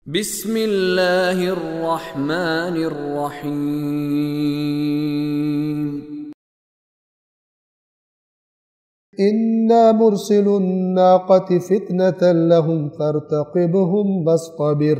بسم اللہ الرحمن الرحیم إنا مرسل الناقة فتنة لهم فارتقبهم واصطبر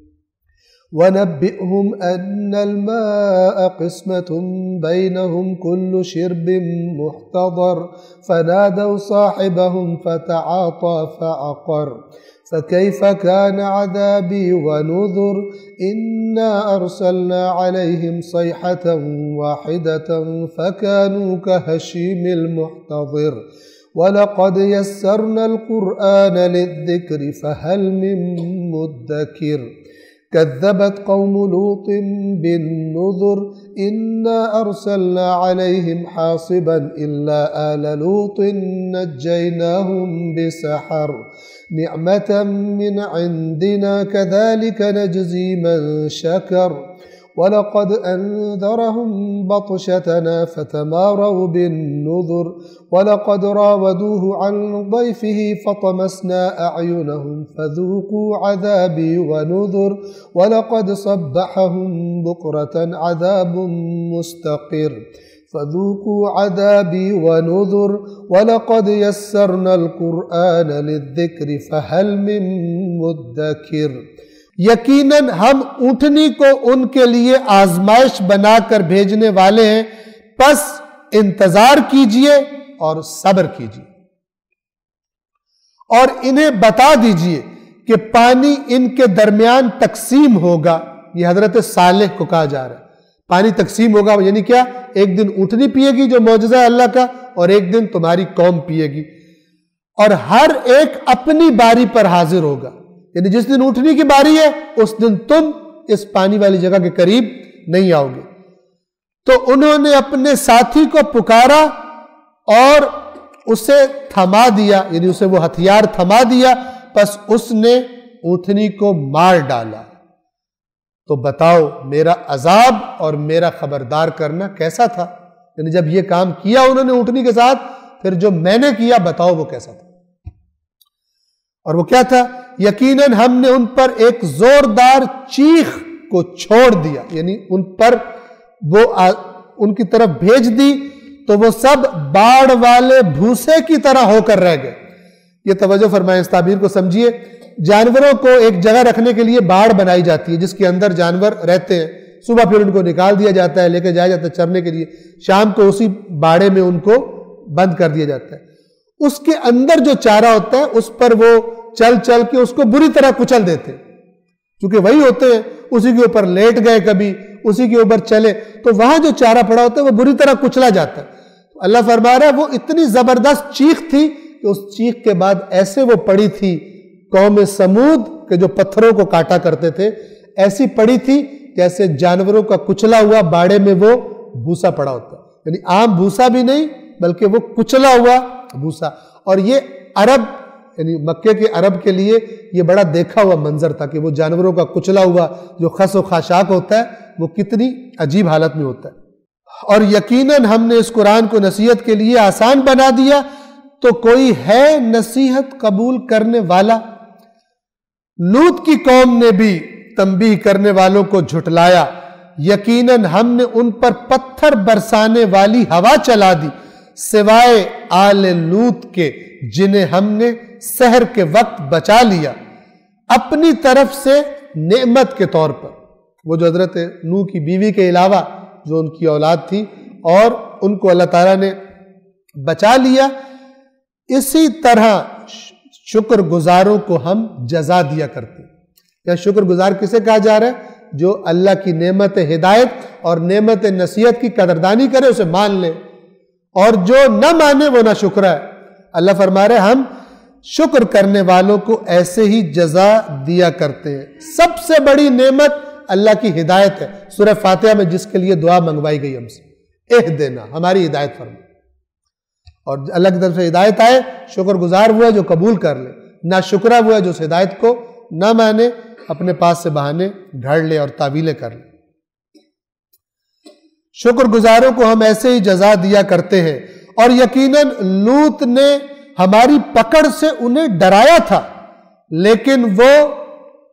ونبئهم أن الماء قسمة بينهم كل شرب محتضر فنادوا صاحبهم فتعاطى فعقر فكيف كان عذابي ونذر إنا أرسلنا عليهم صيحة واحدة فكانوا كهشيم المحتضر ولقد يسرنا القرآن للذكر فهل من مدكر كذبت قوم لوط بالنذر إنا أرسلنا عليهم حاصبا إلا آل لوط نجيناهم بسحر نعمة من عندنا كذلك نجزي من شكر ولقد أنذرهم بطشتنا فتماروا بالنذر ولقد راودوه عن ضيفه فطمسنا أعينهم فذوقوا عذابي ونذر ولقد صبحهم بكرة عذاب مستقر فذوقوا عذابي ونذر ولقد يسرنا القرآن للذكر فهل من مدكر یقیناً ہم اونٹنی کو ان کے لیے آزمائش بنا کر بھیجنے والے ہیں، پس انتظار کیجئے اور صبر کیجئے اور انہیں بتا دیجئے کہ پانی ان کے درمیان تقسیم ہوگا۔ یہ حضرت صالح کو کہا جا رہا ہے پانی تقسیم ہوگا، یعنی کیا؟ ایک دن اونٹنی پیے گی جو معجزہ ہے اللہ کا، اور ایک دن تمہاری قوم پیے گی، اور ہر ایک اپنی باری پر حاضر ہوگا، یعنی جس دن اونٹنی کی باری ہے اس دن تم اس پانی والی جگہ کے قریب نہیں آؤ گے۔ تو انہوں نے اپنے ساتھی کو پکارا اور اسے تھما دیا، یعنی اسے وہ ہتھیار تھما دیا، پس اس نے اونٹنی کو مار ڈالا۔ تو بتاؤ میرا عذاب اور میرا خبردار کرنا کیسا تھا؟ یعنی جب یہ کام کیا انہوں نے اونٹنی کے ساتھ، پھر جو میں نے کیا بتاؤ وہ کیسا تھا؟ اور وہ کیا تھا؟ یقیناً ہم نے ان پر ایک زوردار چیخ کو چھوڑ دیا، یعنی ان پر وہ ان کی طرف بھیج دی تو وہ سب باڑ والے بھوسے کی طرح ہو کر رہ گئے۔ یہ توجہ فرمائیں، اس تعبیر کو سمجھیے۔ جانوروں کو ایک جگہ رکھنے کے لیے باڑ بنائی جاتی ہے جس کے اندر جانور رہتے ہیں، صبح پھر ان کو نکال دیا جاتا ہے، لے کے جایا جاتا ہے چرنے کے لیے، شام کو اسی باڑے میں ان کو بند کر دیا جاتا ہے۔ اس کے اندر جو چارہ ہوتا ہے اس پر وہ چل چل کے اس کو بری طرح کچل دیتے ہیں، چونکہ وہی ہوتے ہیں، اسی کے اوپر لیٹ گئے، کبھی اسی کے اوپر چلے، تو وہاں جو چارہ پڑا ہوتا ہے وہ بری طرح کچلا جاتا ہے۔ اللہ فرما رہا ہے وہ اتنی زبردست چیخ تھی کہ اس چیخ کے بعد ایسے وہ پڑی تھی، قوم سمود کے جو پتھروں کو کاٹا کرتے تھے ایسی پڑی تھی جیسے جانوروں کا کچلا ہوا باڑے میں وہ بھوسا پڑا ہوتا ہے، یعنی عام بھوسا بھی نہیں بلکہ وہ کچلا ہوا بھوسا۔ اور یہ عرب یعنی مکے کے عرب کے لیے یہ بڑا دیکھا ہوا منظر تھا کہ وہ جانوروں کا کچلا ہوا جو خس و خاشاک ہوتا ہے وہ کتنی عجیب حالت میں ہوتا ہے۔ اور یقیناً ہم نے اس قرآن کو نصیحت کے لیے آسان بنا دیا، تو کوئی ہے نصیحت قبول کرنے والا؟ لوط کی قوم نے بھی تنبیہ کرنے والوں کو جھٹلایا، یقیناً ہم نے ان پر پتھر برسانے والی ہوا چلا دی سوائے آل لوط کے جنہیں ہم نے سحر کے وقت بچا لیا اپنی طرف سے نعمت کے طور پر۔ وہ جو حضرت نوح کی بیوی کے علاوہ جو ان کی اولاد تھی اور ان کو اللہ تعالیٰ نے بچا لیا۔ اسی طرح شکر گزاروں کو ہم جزا دیا کرتے ہیں۔ یا شکر گزار کسے کہا جا رہا ہے؟ جو اللہ کی نعمت ہدایت اور نعمت نصیحت کی قدردانی کرے، اسے مان لے، اور جو نہ مانے وہ نہ شکر ہے۔ اللہ فرما رہے ہم شکر کرنے والوں کو ایسے ہی جزا دیا کرتے ہیں۔ سب سے بڑی نعمت اللہ کی ہدایت ہے۔ سورہ فاتحہ میں جس کے لیے دعا منگوائی گئی ہم سے، اہدنا، ہماری ہدایت فرما، اور اللہ کی طرف سے ہدایت آئے، شکر گزار ہوا جو قبول کر لے، نہ شکرہ ہوا جو اس ہدایت کو نہ مانے، اپنے پاس سے بہانے گھڑ لے اور تعویلیں کر لے۔ شکر گزاروں کو ہم ایسے ہی جزا دیا کرتے ہیں۔ اور یقیناً لوط نے ہماری پکڑ سے انہیں ڈرایا تھا، لیکن وہ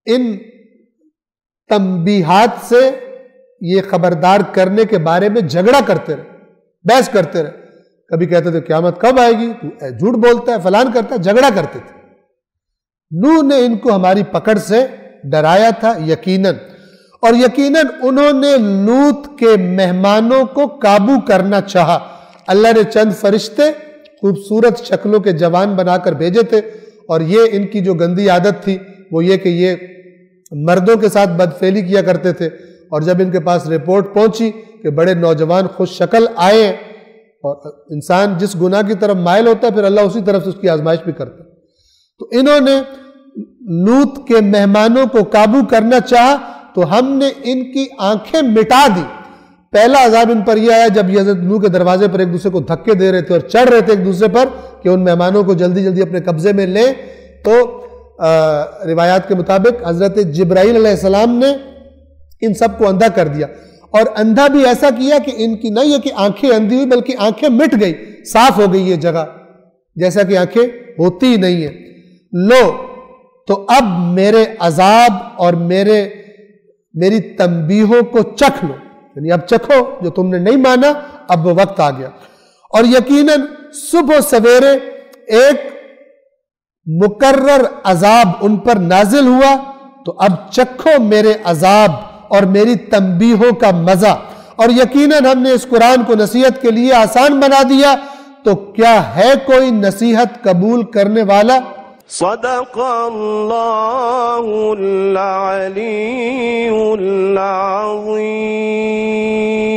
ان تنبیہات سے یہ خبردار کرنے کے بارے میں جھگڑا کرتے رہے، بحث کرتے رہے. کبھی کہتے تھے قیامت کب آئے گی، تو جھوٹ بولتا ہے، فلان کرتا ہے، جھگڑا کرتے تھے. نوح نے ان کو ہماری پکڑ سے ڈرایا تھا یقیناً، اور یقیناً انہوں نے لوط کے مہمانوں کو قابو کرنا چاہا. اللہ نے چند فرشتے خوبصورت شکلوں کے جوان بنا کر بھیجے تھے، اور یہ ان کی جو گندی عادت تھی وہ یہ کہ یہ مردوں کے ساتھ بدفعلی کیا کرتے تھے. اور جب ان کے پاس رپورٹ پہنچی کہ بڑے نوجوان خوش شکل آئے ہیں، اور انسان جس گناہ کی طرف مائل ہوتا ہے پھر اللہ اسی طرف سے اس کی آزمائش بھی کرتا ہے، تو انہوں نے لوط کے مہمانوں کو قابو کرنا چاہا تو ہم نے ان کی آنکھیں مٹا دی. پہلا عذاب ان پر یہ آیا جب یہ حضرت نوح کے دروازے پر ایک دوسرے کو دھکے دے رہے تھے اور چڑھ رہے تھے ایک دوسرے پر کہ ان مہمانوں کو جلدی جلدی اپنے قبضے میں لیں. تو روایات کے مطابق حضرت جبرائیل علیہ السلام نے ان سب کو اندھا کر دیا، اور اندھا بھی ایسا کیا کہ ان کی نہ یہ کہ آنکھیں اندھی ہوئی بلکہ آنکھیں مٹ گئی، صاف ہو گئی یہ جگہ جیسا کہ آنکھیں ہوتی ہی نہیں ہیں. لو تو اب میرے عذاب اور میری تنبیہوں کو چکھ لو، یعنی اب چکھو جو تم نے نہیں مانا، اب وہ وقت آ گیا. اور یقیناً صبح و سویرے ایک مقرر عذاب ان پر نازل ہوا، تو اب چکھو میرے عذاب اور میری تنبیہوں کا مزہ. اور یقیناً ہم نے اس قرآن کو نصیحت کے لیے آسان بنا دیا، تو کیا ہے کوئی نصیحت قبول کرنے والا؟ صدق اللہ العلی العظیم.